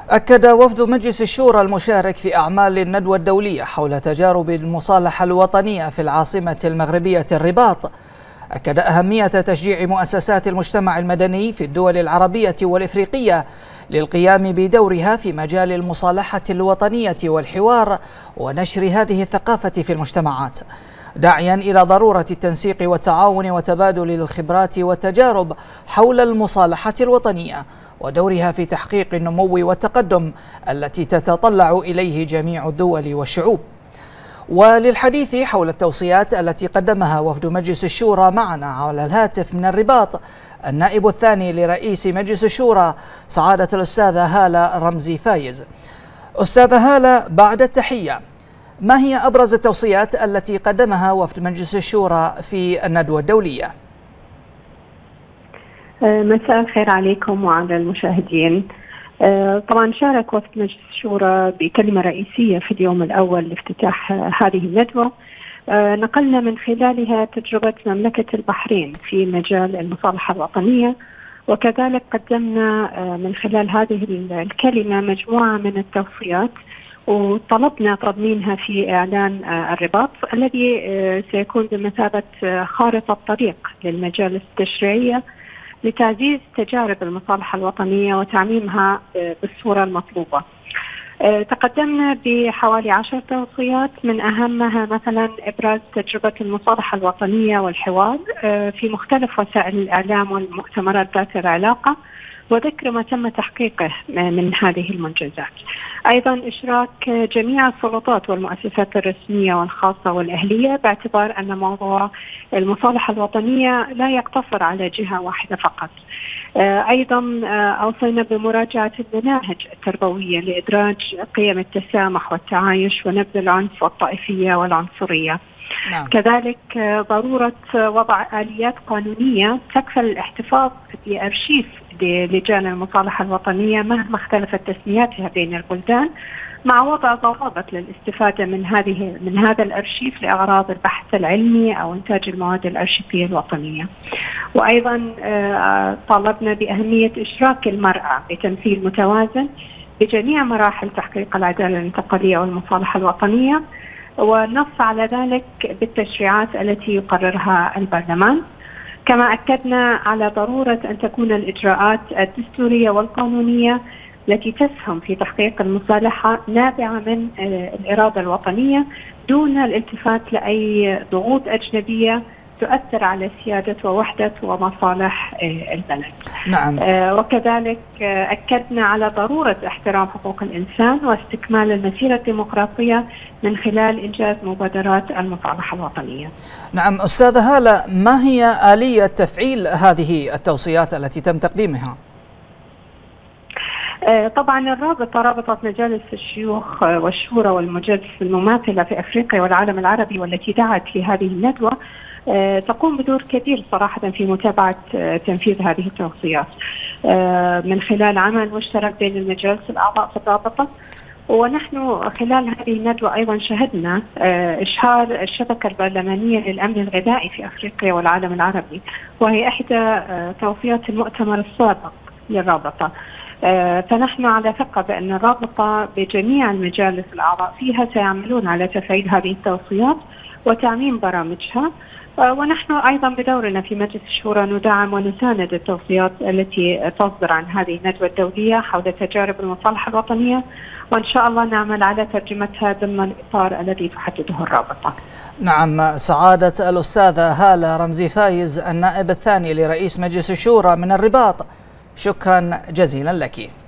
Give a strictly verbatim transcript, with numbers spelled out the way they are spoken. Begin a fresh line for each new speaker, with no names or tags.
أكد وفد مجلس الشورى المشارك في أعمال الندوة الدولية حول تجارب المصالحة الوطنية في العاصمة المغربية الرباط، أكد أهمية تشجيع مؤسسات المجتمع المدني في الدول العربية والإفريقية للقيام بدورها في مجال المصالحة الوطنية والحوار ونشر هذه الثقافة في المجتمعات، داعيا إلى ضرورة التنسيق والتعاون وتبادل الخبرات والتجارب حول المصالحة الوطنية ودورها في تحقيق النمو والتقدم التي تتطلع إليه جميع الدول والشعوب. وللحديث حول التوصيات التي قدمها وفد مجلس الشورى معنا على الهاتف من الرباط النائب الثاني لرئيس مجلس الشورى سعادة الأستاذة هالة رمزي فايز. أستاذة هالة، بعد التحية، ما هي أبرز التوصيات التي قدمها وفد مجلس الشورى في الندوة الدولية؟
مساء الخير عليكم وعلى المشاهدين. طبعا شارك وفد مجلس الشورى بكلمة رئيسية في اليوم الأول لافتتاح هذه الندوة، نقلنا من خلالها تجربة مملكة البحرين في مجال المصالحة الوطنية، وكذلك قدمنا من خلال هذه الكلمة مجموعة من التوصيات وطلبنا تضمينها في إعلان الرباط الذي سيكون بمثابة خارطة طريق للمجالس التشريعية لتعزيز تجارب المصالحة الوطنية وتعميمها بالصورة المطلوبة. تقدمنا بحوالي عشر توصيات، من أهمها مثلا إبراز تجربة المصالحة الوطنية والحوار في مختلف وسائل الإعلام والمؤتمرات ذات العلاقة، وذكر ما تم تحقيقه من هذه المنجزات. أيضا إشراك جميع السلطات والمؤسسات الرسمية والخاصة والأهلية، باعتبار أن موضوع المصالحة الوطنية لا يقتصر على جهة واحدة فقط. أيضا أوصينا بمراجعة المناهج التربوية لإدراج قيم التسامح والتعايش ونبذ العنف والطائفية والعنصرية. نعم. كذلك ضرورة وضع آليات قانونية تكفل الاحتفاظ بأرشيف لجان المصالحة الوطنية مهما اختلفت تسمياتها بين البلدان، مع وضع ضوابط للاستفادة من هذه من هذا الأرشيف لأغراض البحث العلمي أو إنتاج المواد الأرشيفية الوطنية. وأيضا طالبنا بأهمية إشراك المرأة بتمثيل متوازن بجميع مراحل تحقيق العدالة الانتقالية والمصالحة الوطنية، والنص على ذلك بالتشريعات التي يقررها البرلمان. كما أكدنا على ضرورة أن تكون الإجراءات الدستورية والقانونية التي تسهم في تحقيق المصالحة نابعة من الإرادة الوطنية دون الالتفات لأي ضغوط أجنبية تؤثر على سيادة ووحدة ومصالح البلد.
نعم.
وكذلك أكدنا على ضرورة احترام حقوق الإنسان واستكمال المسيرة الديمقراطية من خلال إنجاز مبادرات المصالحة الوطنية.
نعم أستاذة هالة، ما هي آلية تفعيل هذه التوصيات التي تم تقديمها؟
طبعا الرابطة رابطة مجالس الشيوخ والشورى والمجالس المماثلة في أفريقيا والعالم العربي والتي دعت لهذه الندوة تقوم بدور كبير صراحة في متابعة تنفيذ هذه التوصيات من خلال عمل مشترك بين المجالس الأعضاء في الرابطة. ونحن خلال هذه الندوة أيضا شهدنا إشهار الشبكة البرلمانية للأمن الغذائي في أفريقيا والعالم العربي، وهي إحدى توصيات المؤتمر السابق للرابطة. فنحن على ثقة بأن الرابطة بجميع المجالس الأعضاء فيها سيعملون على تفعيل هذه التوصيات وتعميم برامجها. ونحن أيضا بدورنا في مجلس الشورى ندعم ونساند التوصيات التي تصدر عن هذه الندوة الدولية حول تجارب المصالحة الوطنية، وإن شاء الله نعمل على ترجمتها ضمن الإطار الذي تحدده الرابطة.
نعم. سعادة الأستاذة هالة رمزي فايز النائب الثاني لرئيس مجلس الشورى من الرباط، شكرا جزيلا لك.